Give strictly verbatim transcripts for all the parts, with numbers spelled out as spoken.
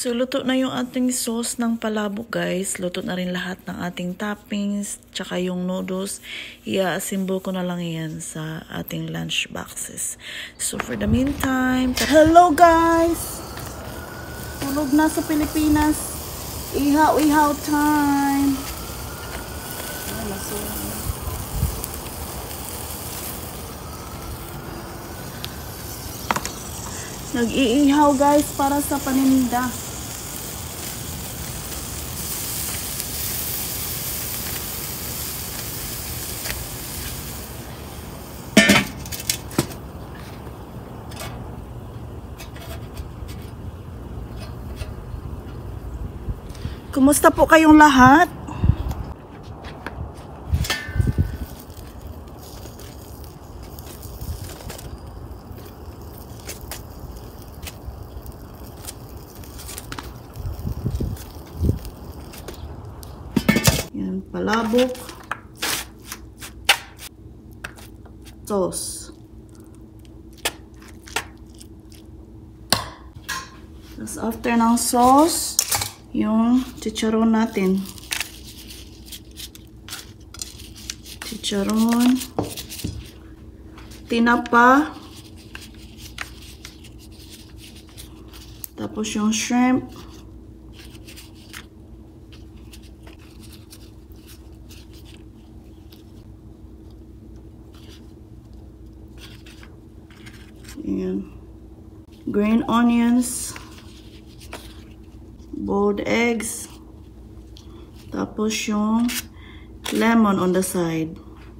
So, luto na yung ating sauce ng palabok, guys. Luto na rin lahat ng ating toppings, tsaka yung noodles. I-assemble ko na lang yan sa ating lunch boxes. So, for the meantime, hello, guys! Tulog na sa Pilipinas. Ihaw-ihaw time. Ay, masura. Nag-iihaw, guys, para sa paninda. Kumusta po kayong lahat? Yan, palabok. Sauce. Tapos after ng sauce, yung chicharon natin. Chicharon. Tinapa. Tapos yung shrimp. Ayan. Green onions. Boiled eggs. Tapos yung lemon on the side.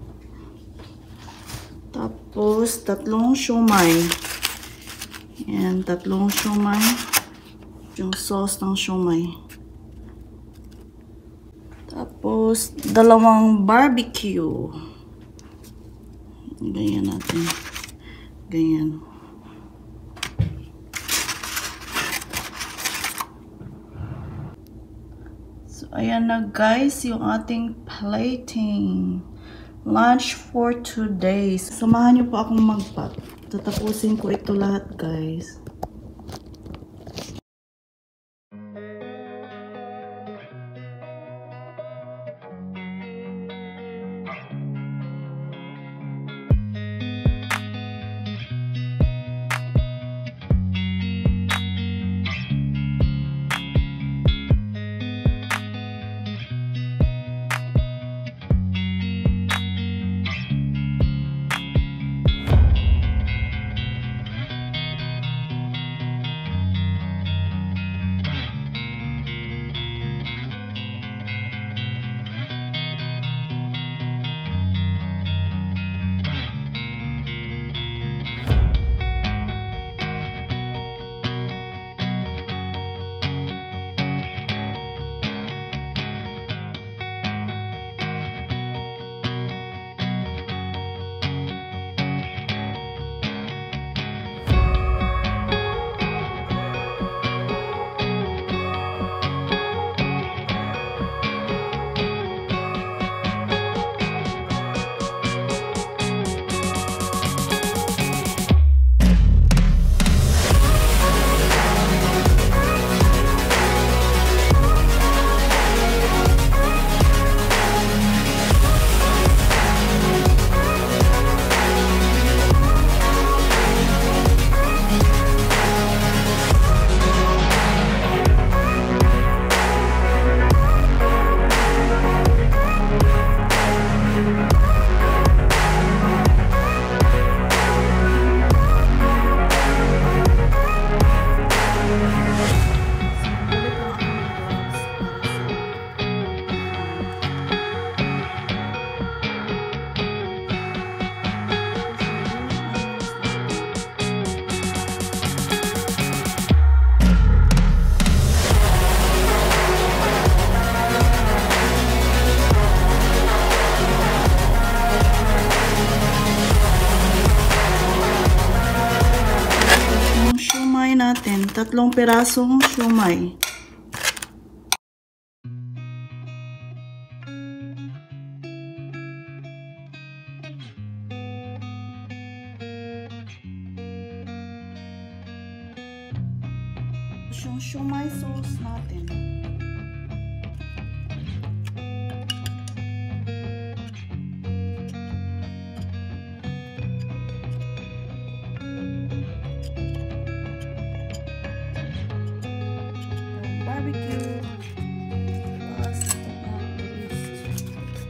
Tapos tatlong siomai. Yan, tatlong siomai. Yung sauce ng siomai. Tapos dalawang barbecue. Ganyan natin. Ganyan. Ayan na, guys, yung ating plating. Lunch for two days. Samahan niyo po akong mag-pack. Tatapusin ko ito lahat, guys. Natin tatlong pirasong siomai. yung siomai sauce natin. Yung barbecue. Last but not the least.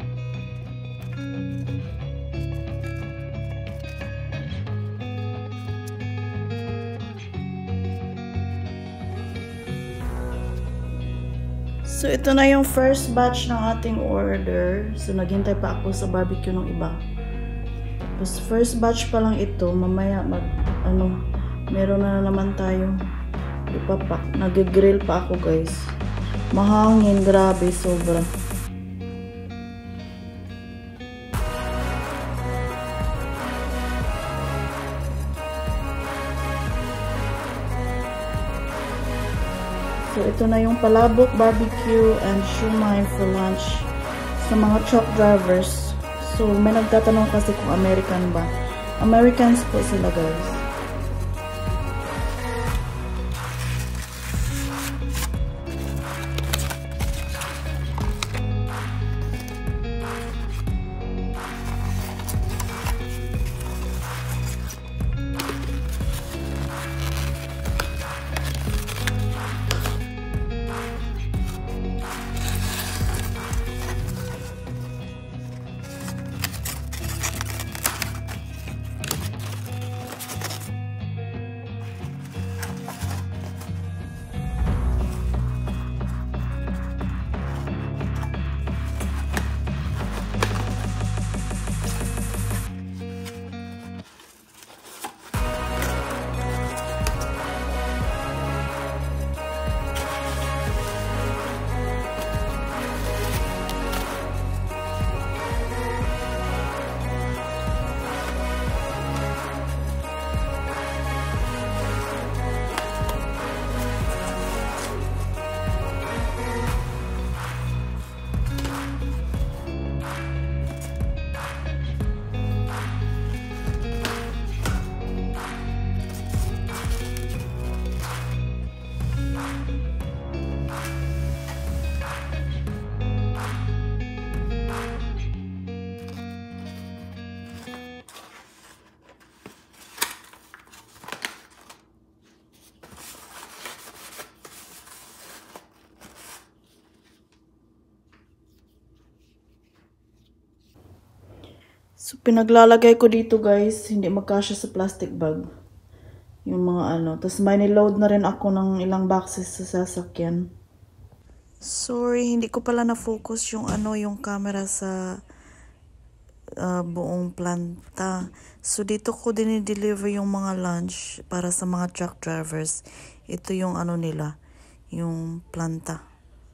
So, ito na yung first batch ng ating order. So, naghintay pa ako sa barbecue ng iba. Tapos, first batch pa lang ito. Mamaya, mag, ano, meron na naman tayong ipapak. Nag-grill pa ako, guys. Mahangin, grabe, sobra. So, ito na yung Palabok, barbecue, and siomai for lunch sa mga truck drivers. So, may nagtatanong kasi kung American ba. Americans po sila, guys. So, pinaglalagay ko dito, guys. Hindi magkasya sa plastic bag. Yung mga ano. Tapos, may niload na rin ako ng ilang boxes sa sasakyan. Sorry, hindi ko pala na-focus yung ano, yung camera sa uh, buong planta. So, dito ko dinideliver yung mga lunch para sa mga truck drivers. Ito yung ano nila, yung planta.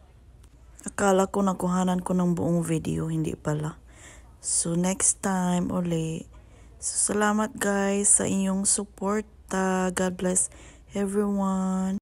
Akala ko nakuhanan ko ng buong video, hindi pala. So, next time uli. So, salamat guys sa inyong support. God bless everyone.